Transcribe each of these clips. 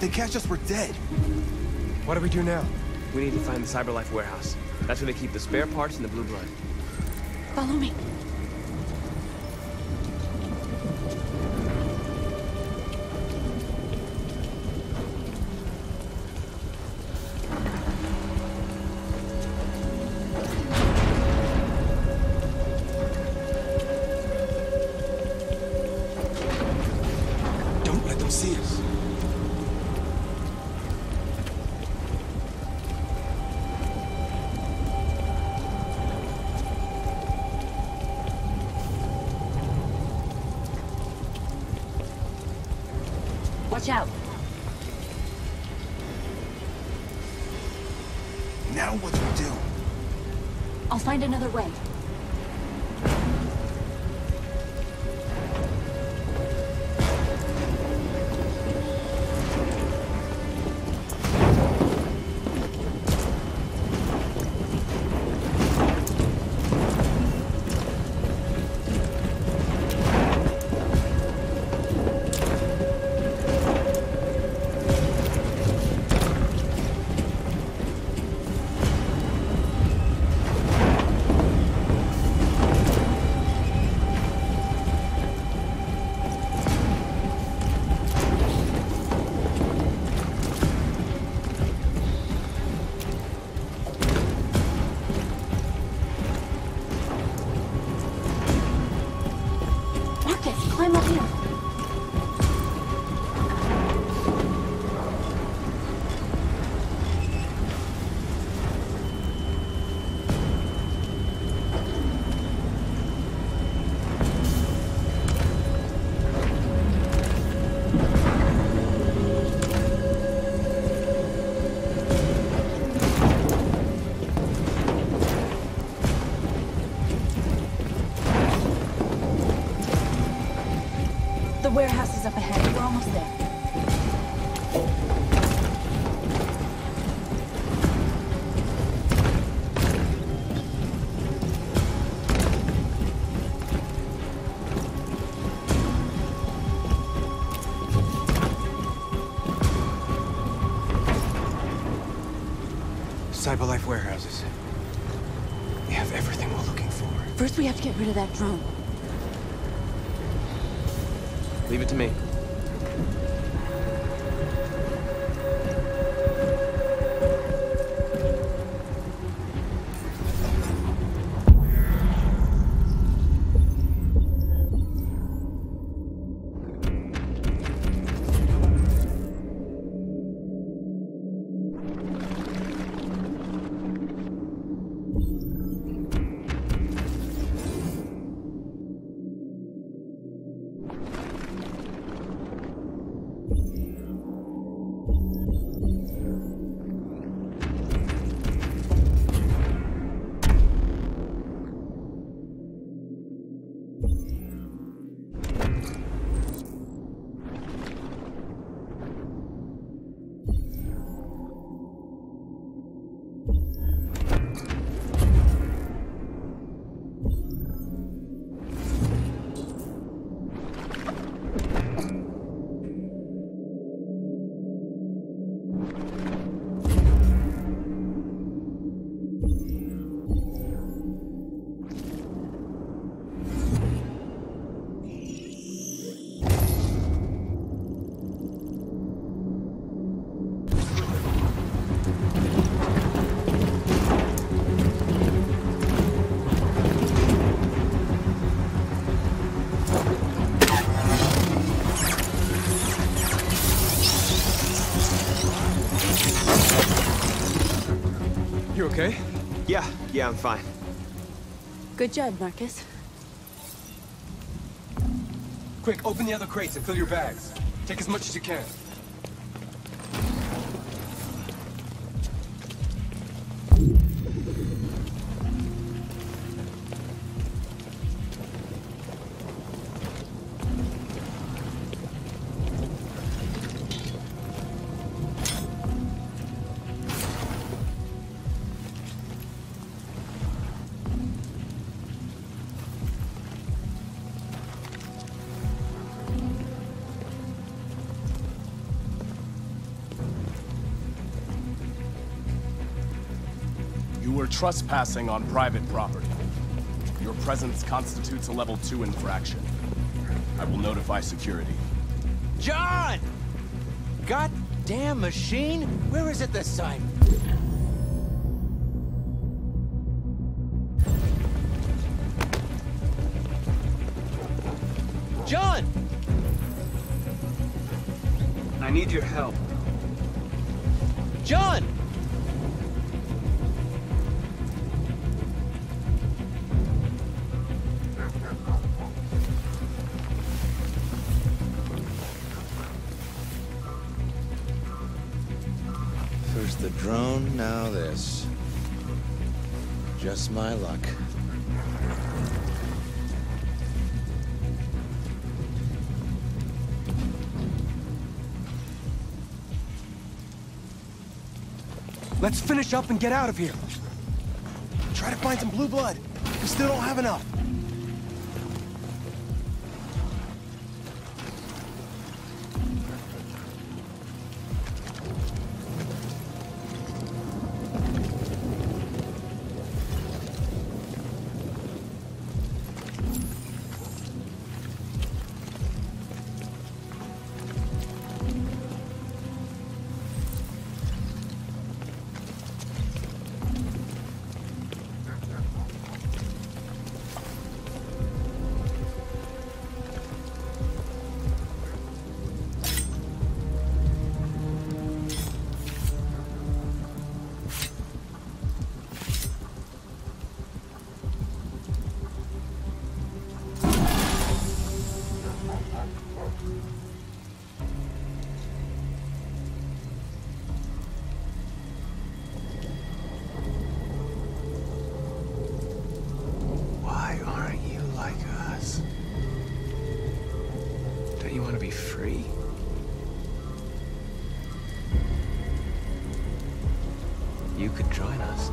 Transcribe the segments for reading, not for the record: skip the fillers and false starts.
they catch us, we're dead. What do we do now? We need to find the CyberLife warehouse. That's where they keep the spare parts and the blue blood. Follow me. Don't let them see us. Watch out. Now what do we do? I'll find another way. Climb up here. The warehouse is up ahead. We're almost there. CyberLife warehouses. We have everything we're looking for. First, we have to get rid of that drone. Leave it to me. You okay? Yeah, I'm fine. Good job, Marcus. Quick, open the other crates and fill your bags. Take as much as you can. You were trespassing on private property. Your presence constitutes a level 2 infraction. I will notify security. John! Goddamn machine! Where is it this time? John! I need your help. John! First the drone, now this. Just my luck. Let's finish up and get out of here. Try to find some blue blood. We still don't have enough. Why aren't you like us? Don't you want to be free? You could join us.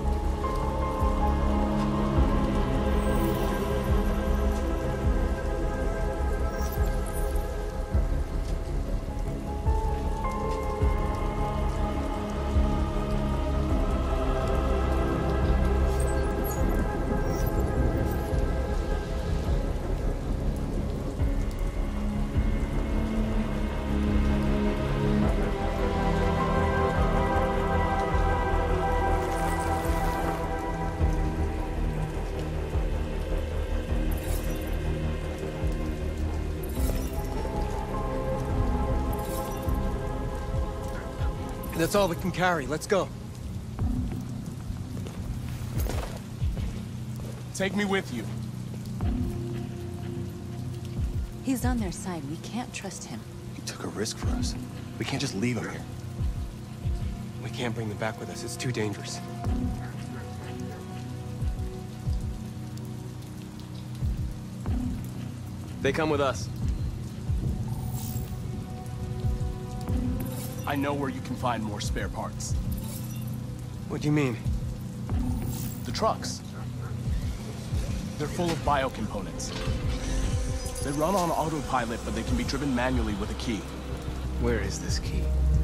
That's all we can carry. Let's go. Take me with you. He's on their side. We can't trust him. He took a risk for us. We can't just leave him here. We can't bring them back with us. It's too dangerous. They come with us. I know where you can find more spare parts. What do you mean? The trucks. They're full of biocomponents. They run on autopilot, but they can be driven manually with a key. Where is this key?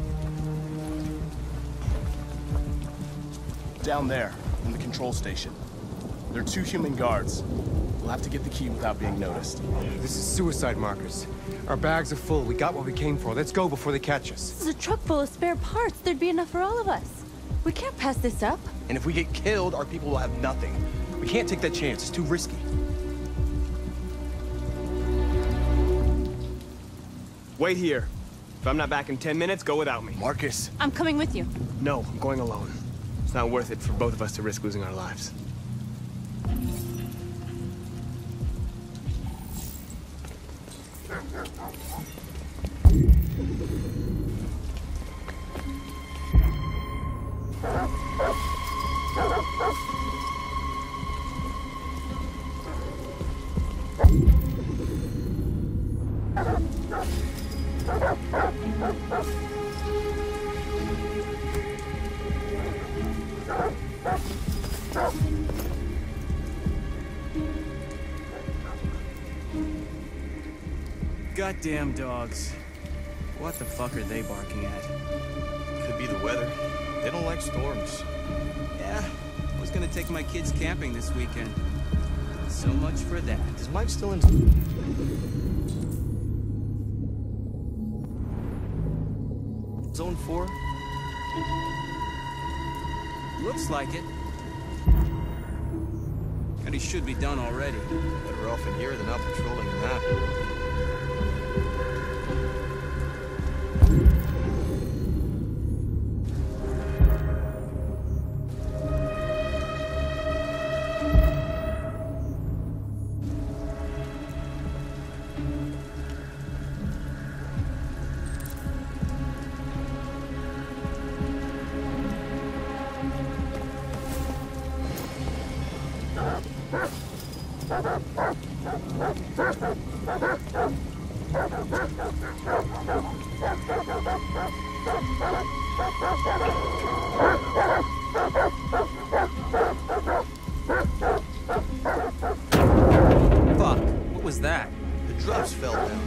Down there, in the control station. There are 2 human guards. We'll have to get the key without being noticed. This is suicide, Marcus. Our bags are full. We got what we came for. Let's go before they catch us. This is a truck full of spare parts. There'd be enough for all of us. We can't pass this up. And if we get killed, our people will have nothing. We can't take that chance. It's too risky. Wait here. If I'm not back in 10 minutes, go without me. Marcus. I'm coming with you. No, I'm going alone. It's not worth it for both of us to risk losing our lives. Goddamn dogs. What the fuck are they barking at? Could be the weather. They don't like storms. Yeah, I was gonna to take my kids camping this weekend. So much for that. Is Mike still in? Zone 4? Looks like it. And he should be done already. Better off in here than out patrolling the map. Fuck, what was that? The drugs fell down.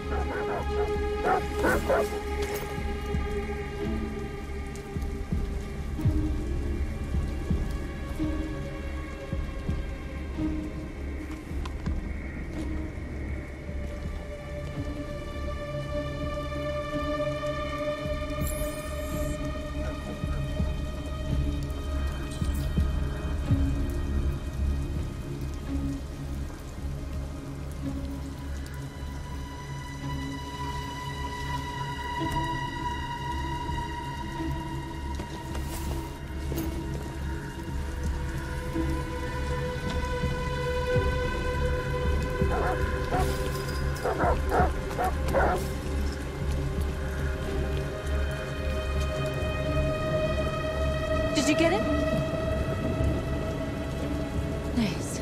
Did you get it? Nice.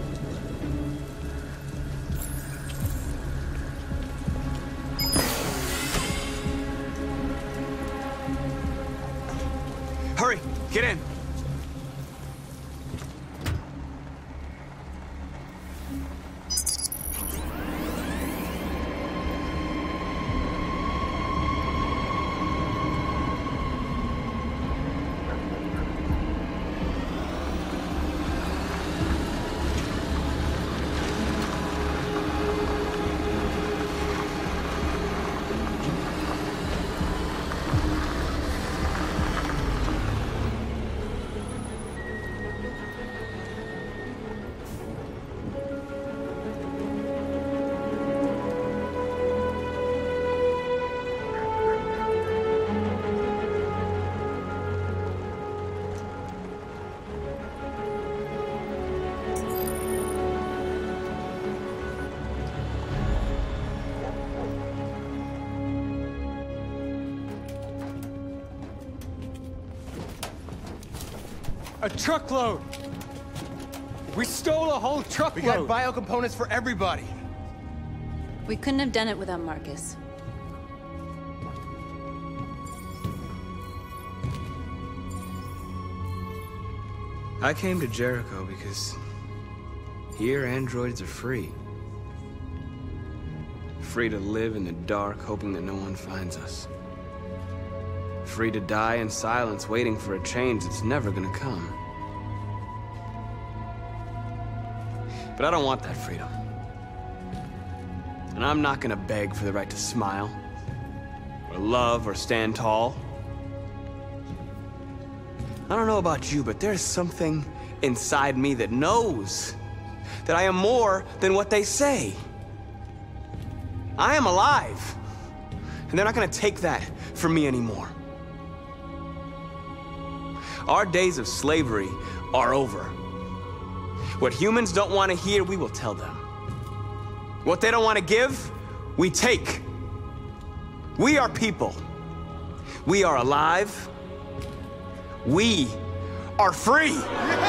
Hurry! Get in! A truckload! We stole a whole We truckload! got biocomponents for everybody. We couldn't have done it without Marcus. I came to Jericho because here androids are free. Free to live in the dark, hoping that no one finds us. Free to die in silence, waiting for a change that's never gonna come. But I don't want that freedom. And I'm not gonna beg for the right to smile, or love, or stand tall. I don't know about you, but there's something inside me that knows that I am more than what they say. I am alive, and they're not gonna take that from me anymore. Our days of slavery are over. What humans don't want to hear, we will tell them. What they don't want to give, we take. We are people. We are alive. We are free.